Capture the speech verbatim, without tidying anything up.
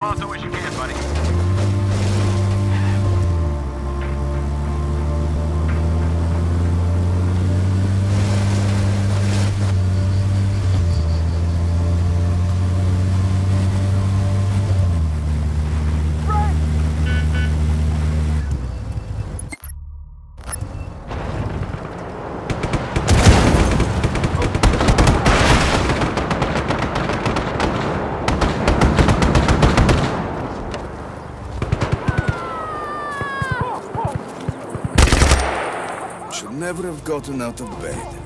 Motto as you can, buddy. Should never have gotten out of bed.